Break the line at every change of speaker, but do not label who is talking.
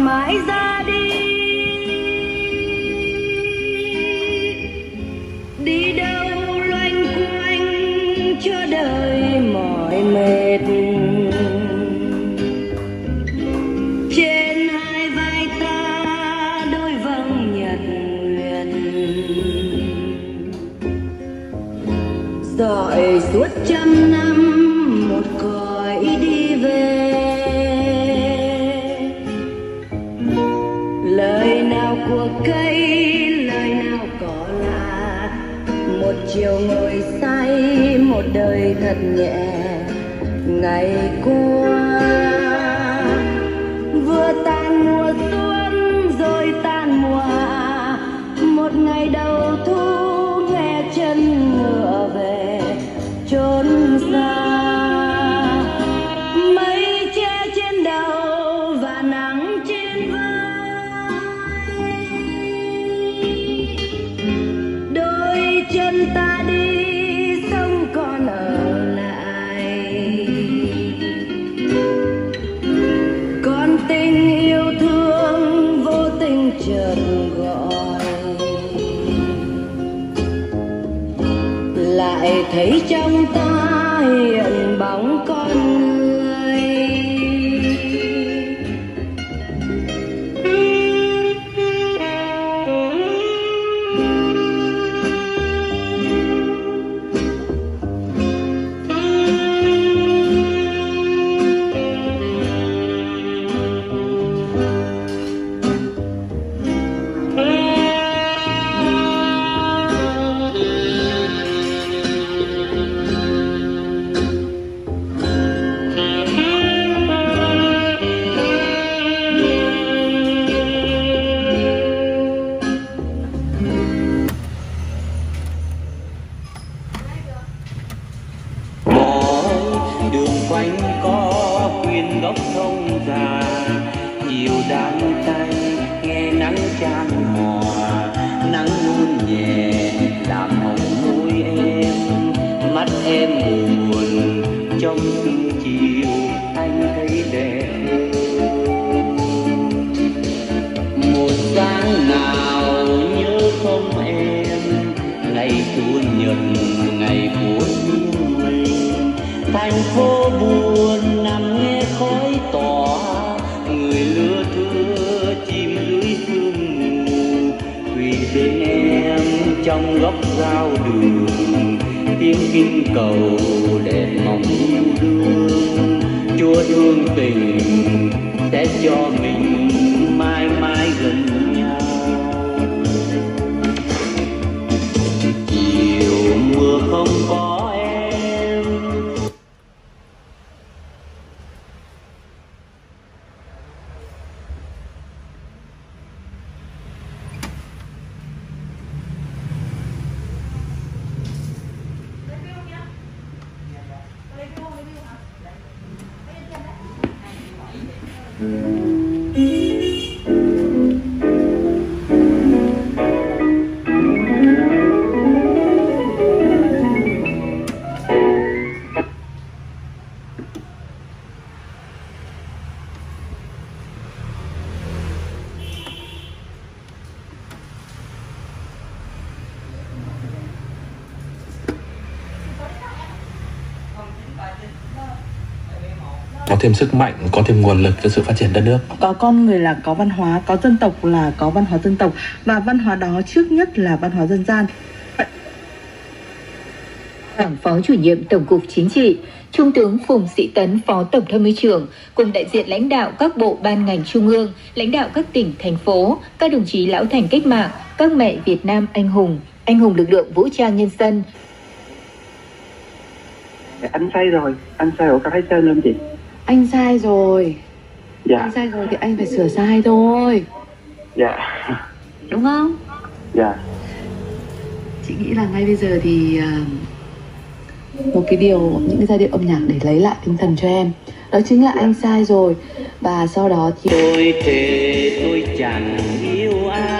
mãi ra đi. Đi đâu loanh quanh cho đời mỏi mệt. Trên hai vai ta đôi vầng nhật nguyệt, dọi suốt trăm năm một cõi đi về. Lời nào của cây, lời nào cỏ lạ, một chiều ngồi say, một đời thật nhẹ. Ngày qua vừa tan mùa xuân rồi tan mùa hạ, một ngày đầu thu nghe chân ngựa về chốn xa. Mây che trên đầu và nắng trên vai, đôi chân ta đi sống còn ở lại. Con tình yêu thương vô tình chợt gọi, lại thấy trong ta hiện bóng con người.
Quanh có khuyên góc thông già, chiều đang tay nghe nắng chan hòa. Nắng hôn nhẹ làm hồng môi em, mắt em buồn trong từng chiều anh thấy đẹp. Một sáng nào nhớ không em, ngày chủ nhật ngày của riêng mình. Thành phố buồn nằm nghe khói tỏa, người lưa thưa chim dưới sương mù. Vì bên em trong góc giao đường, tiếng kinh cầu đèn mong yêu đương. Chúa thương tình sẽ cho mình mãi mãi gần nhau. Chiều mưa không có
có thêm sức mạnh, có thêm nguồn lực cho sự phát triển đất nước.
Có con người là có văn hóa, có dân tộc là có văn hóa dân tộc, và văn hóa đó trước nhất là văn hóa dân gian.
Đảng Phó Chủ nhiệm Tổng cục Chính trị, Trung tướng Phùng Sĩ Tấn, Phó Tổng tham mưu trưởng, cùng đại diện lãnh đạo các bộ ban ngành trung ương, lãnh đạo các tỉnh, thành phố, các đồng chí lão thành cách mạng, các mẹ Việt Nam anh hùng lực lượng vũ trang nhân dân.
Anh sai rồi, có thấy sai không chị?
Anh sai rồi.
Dạ.
Anh sai rồi thì anh phải sửa sai thôi.
Dạ.
Đúng không?
Dạ.
Chị nghĩ là ngay bây giờ thì một cái điều, những cái giai điệu âm nhạc để lấy lại tinh thần cho em, đó chính là anh sai rồi. Và sau đó thì
tôi thề tôi chẳng yêu ai.